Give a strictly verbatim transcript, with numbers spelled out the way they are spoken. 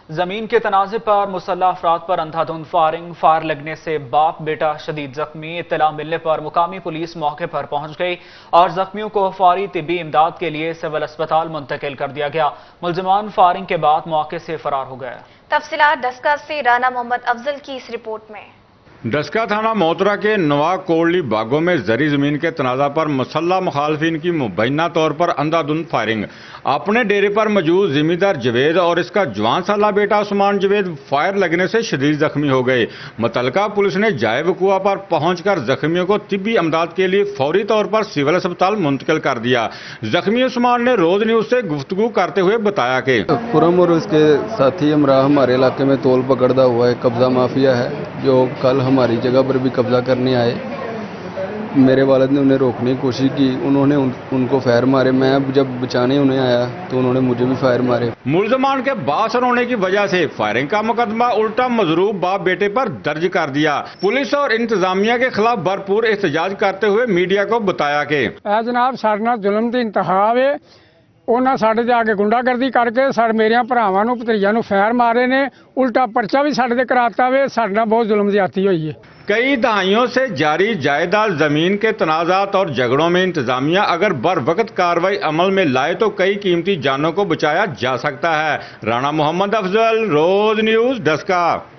زمین کے تنازع پر مسلح افراد پر اندھا دھند فائرنگ فائر لگنے سے باپ بیٹا شدید زخمی۔ اطلاع ملنے پر مقامی پولیس موقع پر پہنچ گئی اور زخمیوں کو فوری طبی امداد کے لیے سول اسپتال منتقل کر دیا گیا۔ ملزمان فائرنگ کے بعد موقع سے فرار ہو گئے۔ تفصیلات ڈسکا سے رانا محمد افضل کی اس رپورٹ میں۔ ڈسکا تھانہ موترا کے نوا کوڑلی باغوں میں زرعی زمین کے تنازع پر مسلح مخالفین کی مبینہ طور پر اندھا دھند فائرنگ۔ اپنے ڈیرے پر موجود زمیندار جوید اور اس کا جوان سالہ بیٹا عثمان جوید فائر لگنے سے شدید زخمی ہو گئے۔ متعلقہ پولیس نے جائے وقوع پر پہنچ کر زخمیوں کو طبی امداد کے لیے فوری طور پر سول اسپتال منتقل کر دیا۔ زخمی عثمان نے روز نیوز سے گفتگو کرتے ہوئے بتایا کہ خرم اور اس کے ساتھی ہمراہ ہمارے علاقے میں تول پکڑتا ہوا ہے قبضہ مافیا ہے جو کل ہماری جگہ پر بھی قبضہ کرنے آئے۔ میرے والد نے انہیں روکنے کی کوشش کی، انہوں نے ان کو فائر مارے۔ میں جب بچانے انہیں آیا تو انہوں نے مجھے بھی فائر مارے۔ ملزمان کے بااثر ہونے کی وجہ سے فائرنگ کا مقدمہ الٹا مضروب باپ بیٹے پر درج کر دیا۔ پولیس اور انتظامیہ کے خلاف بھرپور احتجاج کرتے ہوئے میڈیا کو بتایا کہ اے جناب سارے نال ظلم دی انتہا ہے۔ انہاں ساڈے دے آگے گنڈا گردی کر کے ساڈے میرے بھراواں نوں بھتیجاں نوں فائر مارے نے، الٹا پرچہ بھی ساڈے تے کراتا وے۔ ساڈے نال بہت ظلم زیادتی ہوئی ہے۔ کئی دہائیوں سے جاری جائیداد زمین کے تنازعات اور جھگڑوں میں انتظامیہ اگر بر وقت کارروائی عمل میں لائے تو کئی قیمتی جانوں کو بچایا جا سکتا ہے۔ رانا محمد افضل، روز نیوز، ڈسکا۔